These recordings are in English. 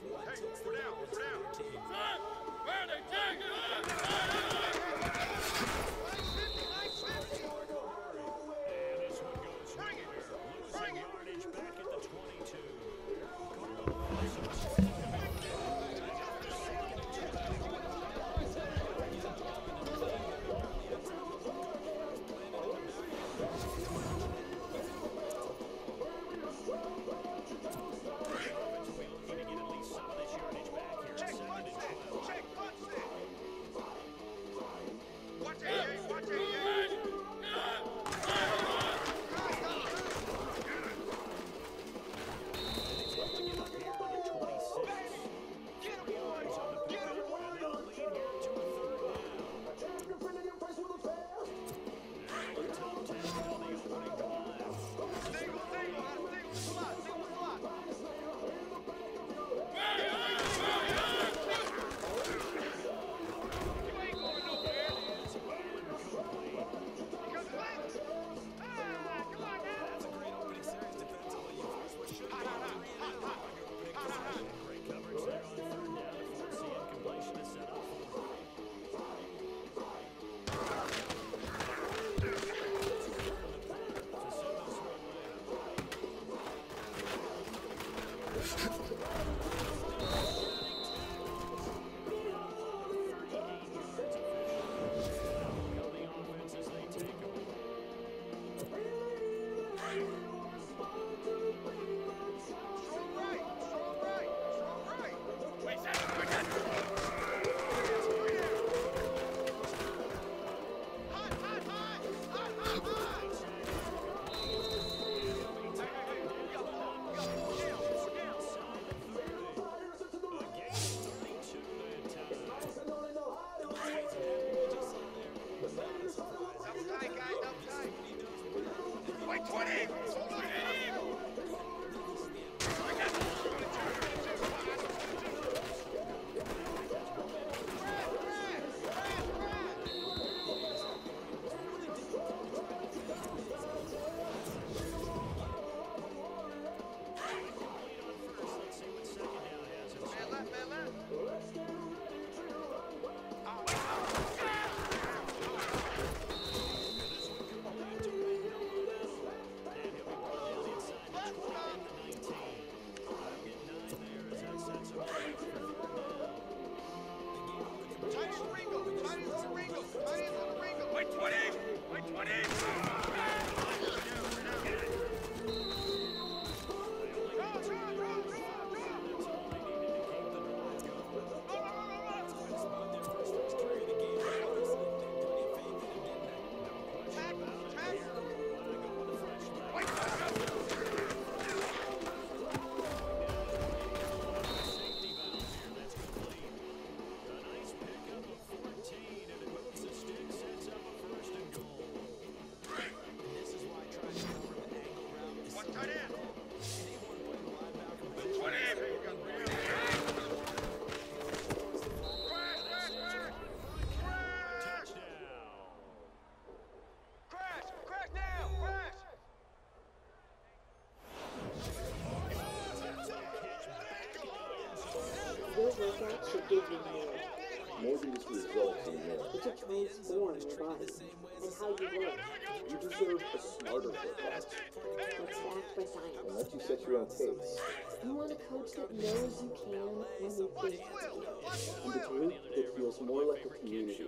Your workout should give you more. More than just results in more. It should transform your body and how you look. You deserve a smarter workout. That's backed by science. And let you set your own pace. You want a coach that knows you can when you think you can. And a group that feels more like a community.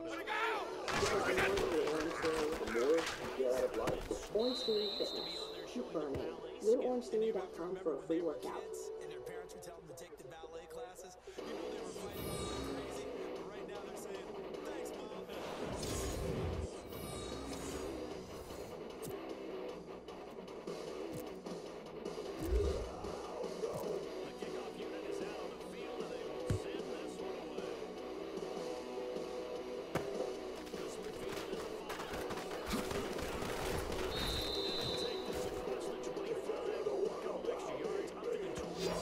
Because the more you Orange Theory, The more you get out of life. Orange Theory Fitness. Keep burning. Go to orangetheory.com for a free workout. And their parents would tell them to take the ballet classes. You know they were fighting like crazy, but right now they're saying, thanks, Mom. The kickoff unit is out on the field, and they will send this one away. The switch field is the fire. And they'll take this across the 25. Couple extra yards, up to the 27.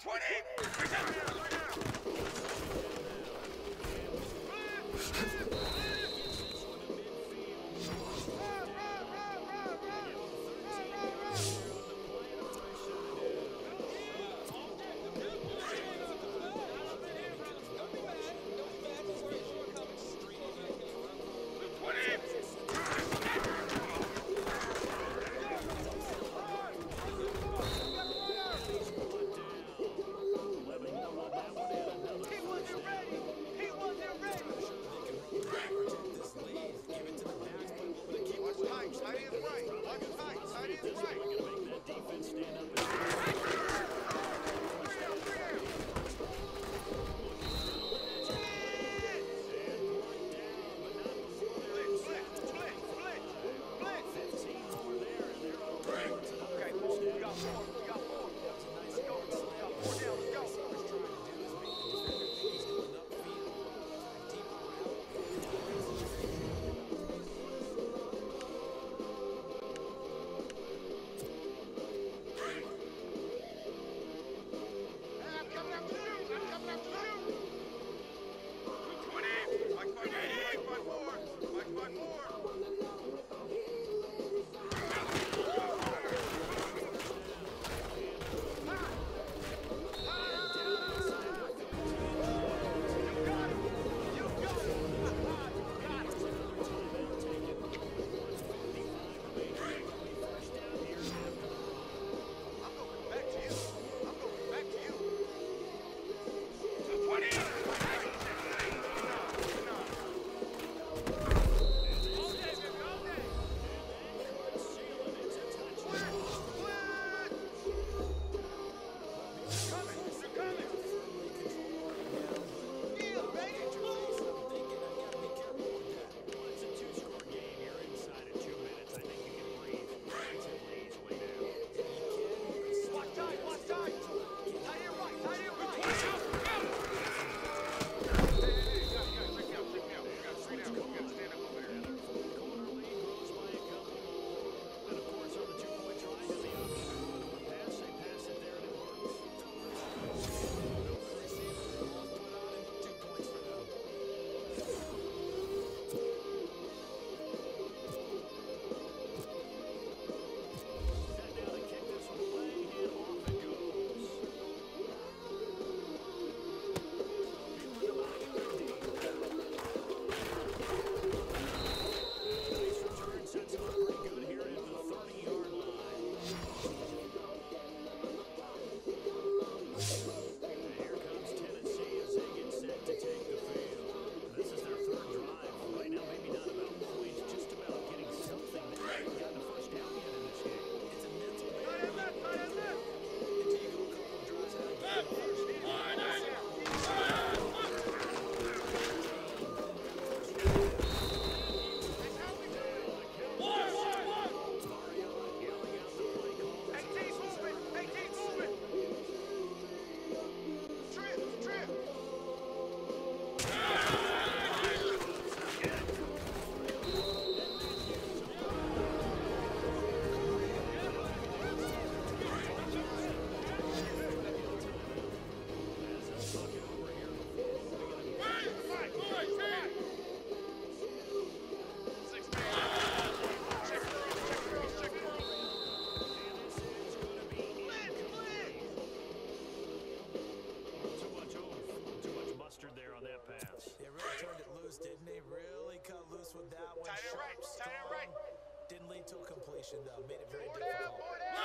completion, though. Made it very difficult.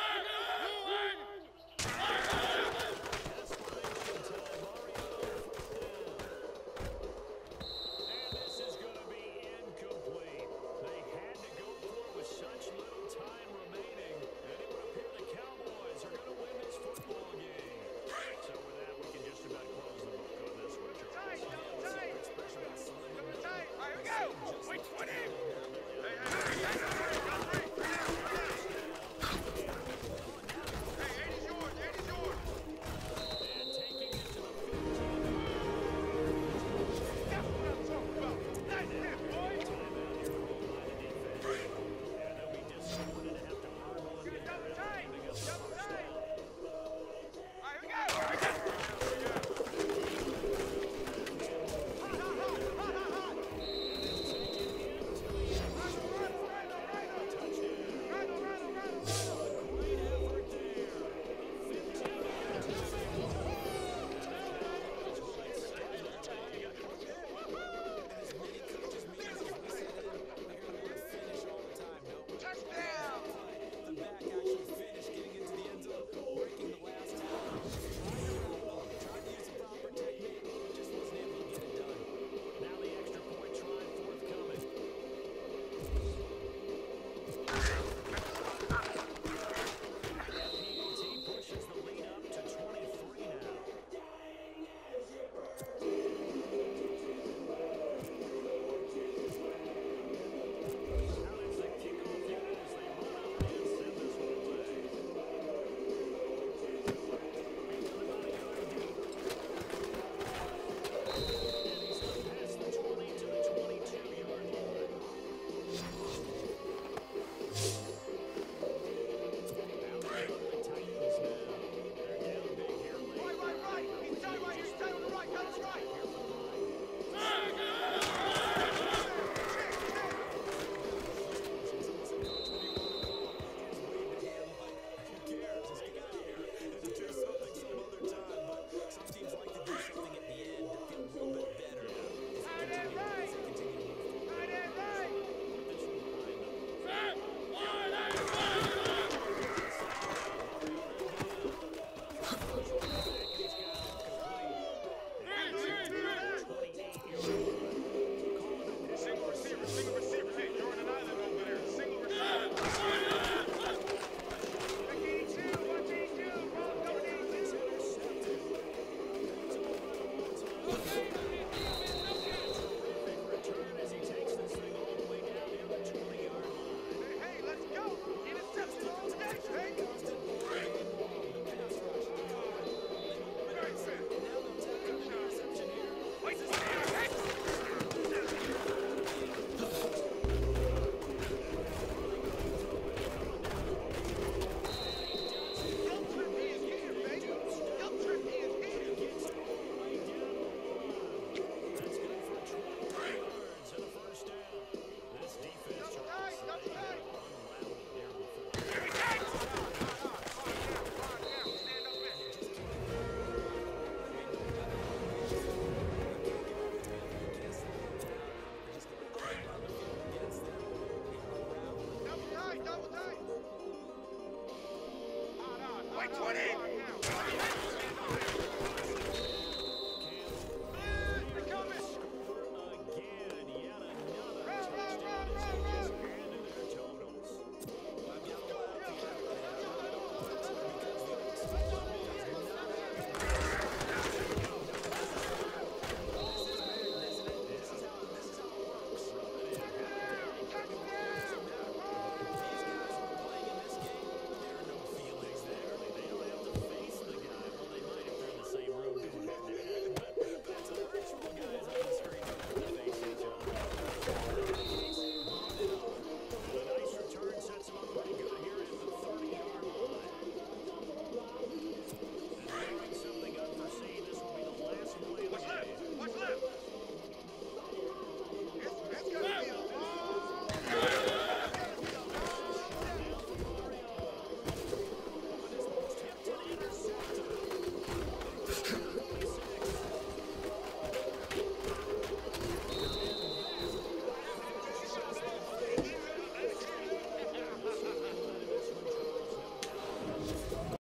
And this is going to be incomplete. They had to go for it with such little time remaining, and it would appear the Cowboys are going to win this football game. So with that, we can just about close the book on this one, Charles. Tight. All right, here we go. Wait, 20. Hey. 20!